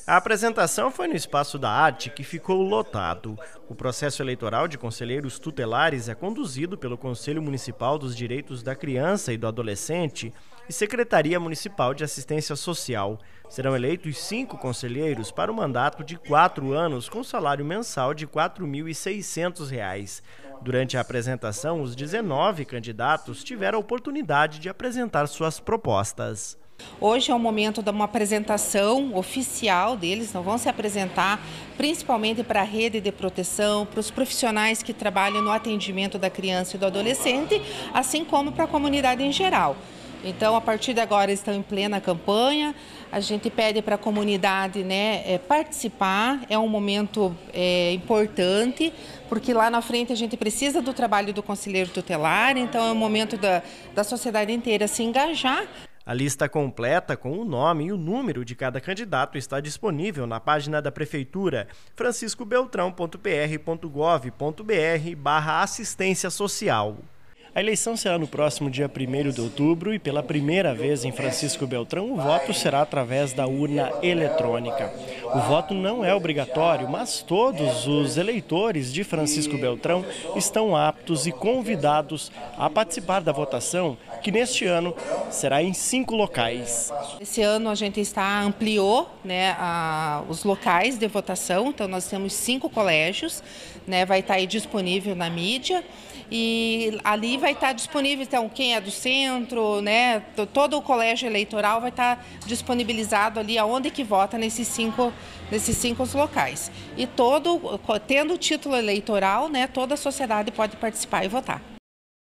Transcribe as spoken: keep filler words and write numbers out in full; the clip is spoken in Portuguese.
A apresentação foi no Espaço da Arte, que ficou lotado. O processo eleitoral de conselheiros tutelares é conduzido pelo Conselho Municipal dos Direitos da Criança e do Adolescente e Secretaria Municipal de Assistência Social. Serão eleitos cinco conselheiros para um mandato de quatro anos com salário mensal de quatro mil e seiscentos reais. Durante a apresentação, os dezenove candidatos tiveram a oportunidade de apresentar suas propostas. Hoje é o momento de uma apresentação oficial deles, então vão se apresentar principalmente para a rede de proteção, para os profissionais que trabalham no atendimento da criança e do adolescente, assim como para a comunidade em geral. Então, a partir de agora, estão em plena campanha, a gente pede para a comunidade, né, participar, é um momento é, importante, porque lá na frente a gente precisa do trabalho do conselheiro tutelar, então é o momento da, da sociedade inteira se engajar. A lista completa com o nome e o número de cada candidato está disponível na página da Prefeitura francisco beltrão ponto p r ponto gov ponto b r barra assistência social. A eleição será no próximo dia primeiro de outubro e pela primeira vez em Francisco Beltrão o voto será através da urna eletrônica. O voto não é obrigatório, mas todos os eleitores de Francisco Beltrão estão aptos e convidados a participar da votação, que neste ano será em cinco locais. Esse ano a gente está ampliou, né, a, os locais de votação, então nós temos cinco colégios, né, vai estar aí disponível na mídia. E ali vai estar disponível, então, quem é do centro, né, todo o colégio eleitoral vai estar disponibilizado ali aonde que vota nesses cinco, nesses cinco locais. E todo, tendo o título eleitoral, né, toda a sociedade pode participar e votar.